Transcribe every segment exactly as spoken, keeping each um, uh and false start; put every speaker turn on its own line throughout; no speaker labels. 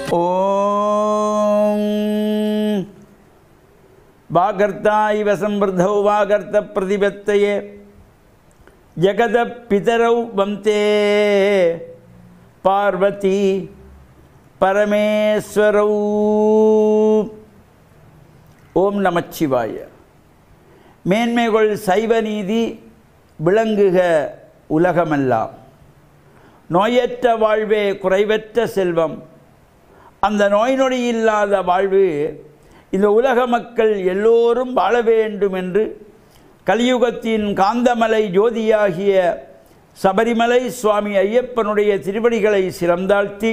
ஓம் வாகர்த்தா இவ சம்பிருத்தௌ வாகர்த்த பிரதிபத்தயே ஜகத பிதரௌ வந்தே பார்வதி பரமேஸ்வரௌ. ஓம் நமச்சிவாய. மேன்மைகள் சைவ நீதி விளங்குக உலகமெல்லாம். நோயற்ற வாழ்வே குறைவற்ற செல்வம். அந்த நோய் நொடி இல்லாத வாழ்வு இந்த உலக மக்கள் எல்லோரும் வாழ வேண்டும் என்று கலியுகத்தின் காந்தமலை ஜோதியாகிய சபரிமலை சுவாமி ஐயப்பனுடைய திருவடிகளை சிறந்தாழ்த்தி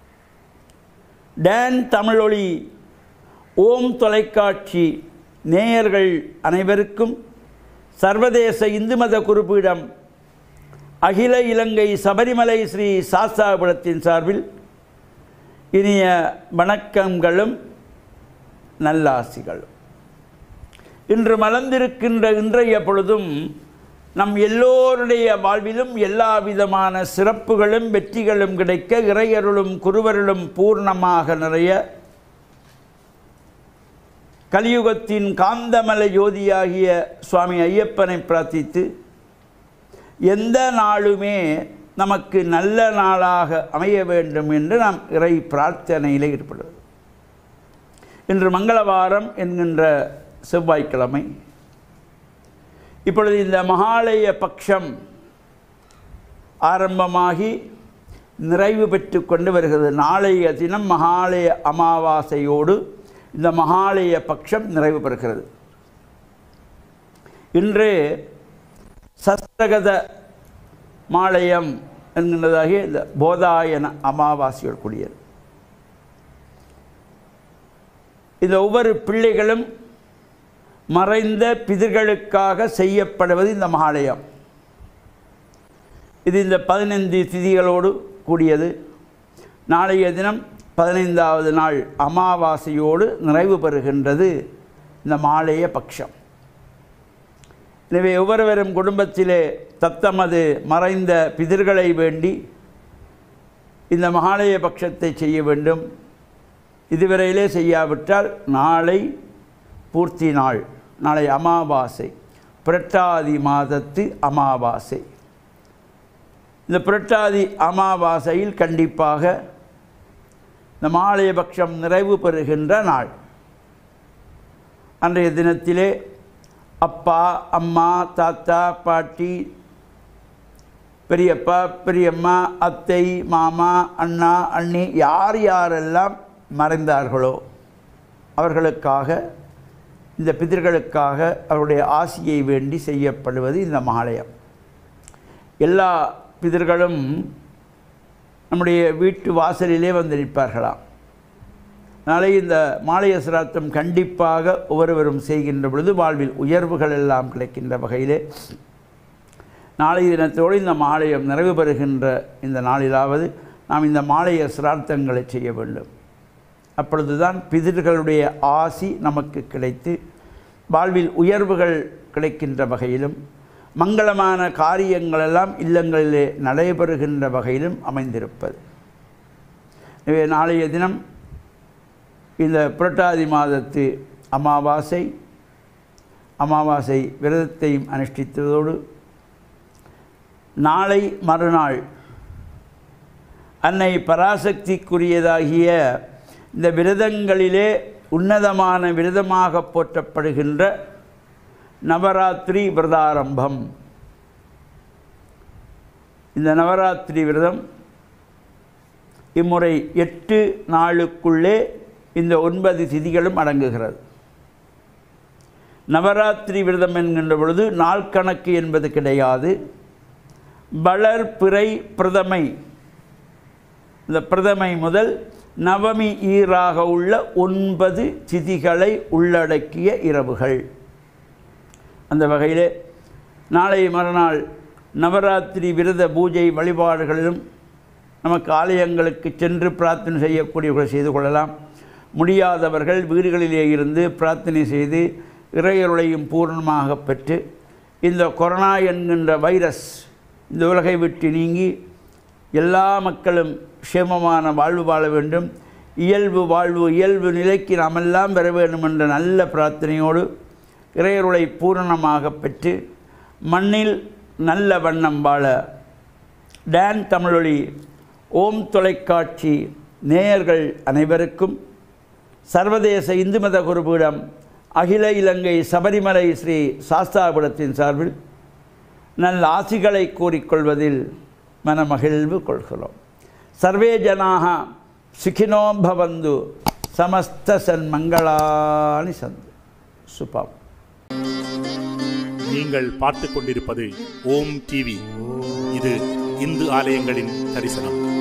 டான் தமிழொலி ஓம் தொலைக்காட்சி நேயர்கள் அனைவருக்கும் சர்வதேச இந்து மத குறிப்பீடம் அகில இலங்கை சபரிமலை ஸ்ரீ சாஸ்தாபுரத்தின் சார்பில் இனிய வணக்கங்களும் நல்லாசிகளும். இன்று மலர்ந்திருக்கின்ற இன்றைய பொழுதும் நம் எல்லோருடைய வாழ்விலும் எல்லா விதமான சிறப்புகளும் வெற்றிகளும் கிடைக்க இறையருளும் குருவருளும் பூர்ணமாக நிறைய கலியுகத்தின் காந்தமலை ஜோதியாகிய சுவாமி ஐயப்பனை பிரார்த்தித்து எந்த நாளுமே நமக்கு நல்ல நாளாக அமைய வேண்டும் என்று நாம் இறை பிரார்த்தனையில் ஈடுபடுவது. இன்று மங்களவாரம் என்கின்ற செவ்வாய்க்கிழமை. இப்பொழுது இந்த மகாலய பட்சம் ஆரம்பமாகி நிறைவு பெற்று கொண்டு வருகிறது. நாளைய தினம் மகாலய அமாவாசையோடு இந்த மகாலய பட்சம் நிறைவு பெறுகிறது. இன்று சஸ்தகத மாலயம் என்கின்றதாகிய இந்த போதாயன அமாவாசையோடு கூடியது. இந்த ஒவ்வொரு பிள்ளைகளும் மறைந்த பிதர்களுக்காக செய்யப்படுவது இந்த மகாலயம். இது இந்த பதினைந்து திதிகளோடு கூடியது. நாளைய தினம் பதினைந்தாவது நாள் அமாவாசையோடு நிறைவு பெறுகின்றது இந்த மாலைய பட்சம். எனவே ஒவ்வொருவரும் குடும்பத்திலே தத்தமது மறைந்த பிதர்களை வேண்டி இந்த மகாலய பட்சத்தை செய்ய வேண்டும். இதுவரையிலே செய்யாவிட்டால் நாளை பூர்த்தி நாள், நாளை அமாவாசை, புரட்டாதி மாதத்து அமாவாசை. இந்த புரட்டாதி அமாவாசையில் கண்டிப்பாக இந்த மகாலய பட்சம் நிறைவு பெறுகின்ற நாள். அன்றைய தினத்திலே அப்பா, அம்மா, தாத்தா, பாட்டி, பெரியப்பா, பெரியம்மா, அத்தை, மாமா, அண்ணா, அண்ணி யார் யாரெல்லாம் மறைந்தார்களோ அவர்களுக்காக, இந்த பிதர்களுக்காக அவருடைய ஆசியை வேண்டி செய்யப்படுவது இந்த மகாலயம். எல்லா பிதர்களும் நம்முடைய வீட்டு வாசலிலே வந்து நிற்பார்களாம். நாளை இந்த மாலய சிராத்தம் கண்டிப்பாக ஒவ்வொருவரும் செய்கின்ற பொழுது வாழ்வில் உயர்வுகள் எல்லாம் கிடைக்கின்ற வகையிலே நாளைய தினத்தோடு இந்த மாலயம் நிறைவு பெறுகின்ற இந்த நாளிலாவது நாம் இந்த மாலய சிரார்த்தங்களை செய்ய வேண்டும். அப்பொழுதுதான் பிதர்களுடைய ஆசி நமக்கு கிடைத்து வாழ்வில் உயர்வுகள் கிடைக்கின்ற வகையிலும் மங்களமான காரியங்களெல்லாம் இல்லங்களிலே நடைபெறுகின்ற வகையிலும் அமைந்திருப்பது. எனவே நாளைய தினம் இந்த புரட்டாதி மாதத்து அமாவாசை அமாவாசை விரதத்தையும் அனுஷ்டித்ததோடு நாளை மறுநாள் அன்னை பராசக்திக்குரியதாகிய இந்த விரதங்களிலே உன்னதமான விரதமாக போற்றப்படுகின்ற நவராத்திரி விரதாரம்பம். இந்த நவராத்திரி விரதம் இம்முறை எட்டு நாளுக்குள்ளே இந்த ஒன்பது திதிகளும் அடங்குகிறது. நவராத்திரி விரதம் என்கின்ற பொழுது நாள் கணக்கு என்பது கிடையாது. வளர்பிறை பிரதமை, இந்த பிரதமை முதல் நவமி ஈராக உள்ள ஒன்பது திதிகளை உள்ளடக்கிய இரவுகள். அந்த வகையிலே நாளை மறுநாள் நவராத்திரி விரத பூஜை வழிபாடுகளிலும் நமக்கு ஆலயங்களுக்கு சென்று பிரார்த்தனை செய்யக்கூடியவர்கள் செய்து கொள்ளலாம். முடியாதவர்கள் வீடுகளிலே இருந்து பிரார்த்தனை செய்து இறையருளையும் பூர்ணமாக பெற்று இந்த கொரோனா என்கின்ற வைரஸ் இந்த உலகை விட்டு நீங்கி எல்லா மக்களும் க்ஷேமமான வாழ்வு வாழ வேண்டும். இயல்பு வாழ்வு இயல்பு நிலைக்கு நாமெல்லாம் பெற வேண்டும் என்ற நல்ல பிரார்த்தனையோடு இறையருளை பூரணமாக பெற்று மண்ணில் நல்ல வண்ணம் வாழ டான் தமிழொலி ஓம் தொலைக்காட்சி நேயர்கள் அனைவருக்கும் சர்வதேச இந்து மத குருபீடம் அகில இலங்கை சபரிமலை ஸ்ரீ சாஸ்தாபுரத்தின் சார்பில் நல்ல ஆசிகளை கூறிக்கொள்வதில் மனமகிழ்வு கொள்கிறோம். சர்வே ஜனாக சுகினோ பவந்து சமஸ்த சன்மங்களானி சந்து. சுபம்.
நீங்கள் பார்த்து கொண்டிருப்பது ஓம் டிவி. இது இந்து ஆலயங்களின் தரிசனம்.